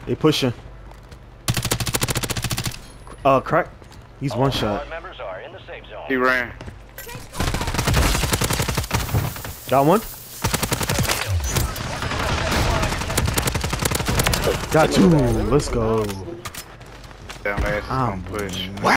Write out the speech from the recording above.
They pushing. Crack. He's one shot. Members are in the safe zone. He ran. Got one. Got two. Let's go. Damn ass is gonna push.